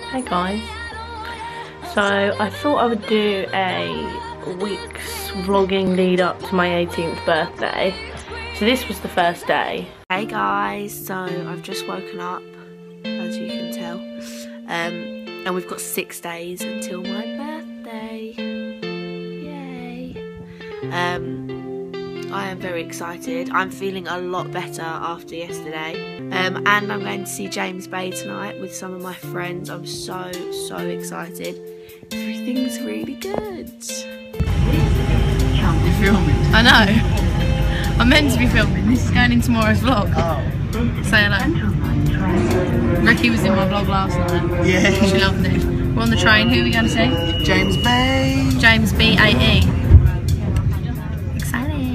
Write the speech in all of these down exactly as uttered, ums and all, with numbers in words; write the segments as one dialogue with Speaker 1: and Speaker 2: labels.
Speaker 1: Hey guys, so I thought I would do a week's vlogging lead up to my eighteenth birthday. So this was the first day. Hey guys, so I've just woken up, as you can tell, um, and we've got six days until my birthday. Yay! Um, I am very excited. I'm feeling a lot better after yesterday. Um, and I'm going to see James Bay tonight with some of my friends. I'm so, so excited. Everything's really good.
Speaker 2: You're filming?
Speaker 1: I know. I'm meant to be filming. This is going in tomorrow's vlog.
Speaker 2: Oh.
Speaker 1: Say hello. Ricky was in my vlog last night.
Speaker 2: Yeah.
Speaker 1: She loved it. We're on the train. Who are we going to see?
Speaker 2: James Bay.
Speaker 1: James B A E. Exciting.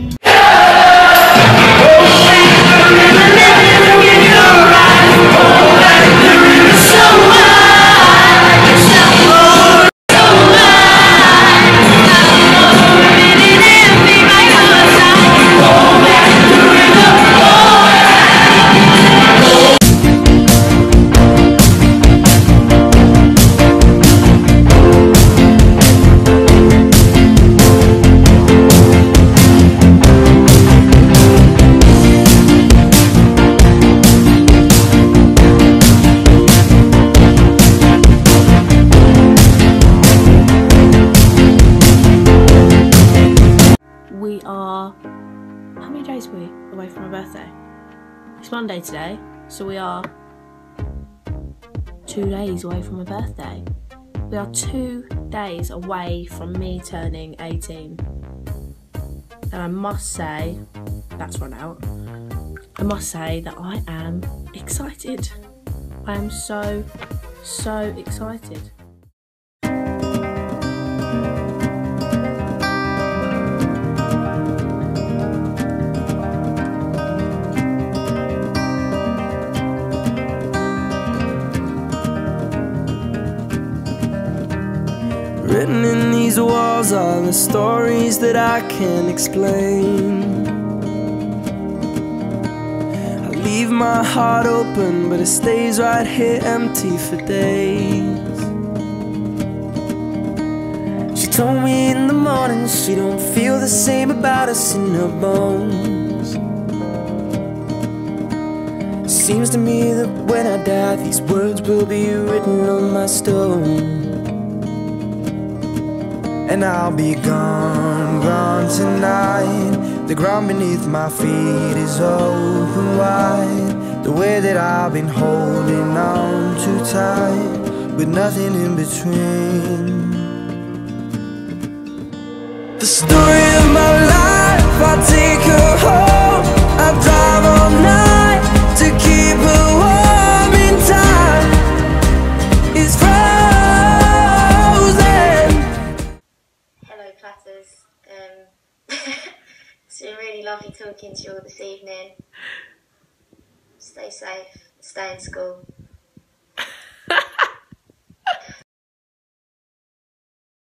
Speaker 1: We are, how many days are we away from my birthday? It's Monday today, so we are two days away from my birthday. We are two days away from me turning eighteen. And I must say, that's run out, I must say that I am excited. I am so, so excited.
Speaker 3: Written in these walls are the stories that I can't explain. I leave my heart open, but it stays right here empty for days. She told me in the morning she don't feel the same about us in her bones. Seems to me that when I die, these words will be written on my stone. And I'll be gone, gone tonight. The ground beneath my feet is open wide. The way that I've been holding on too tight, with nothing in between. The story of my life, I'll take her home. I'll drive all night to keep her warm in time. It's
Speaker 4: Platt'S. Um, it's been really lovely talking to you all this evening. Stay safe, stay in school.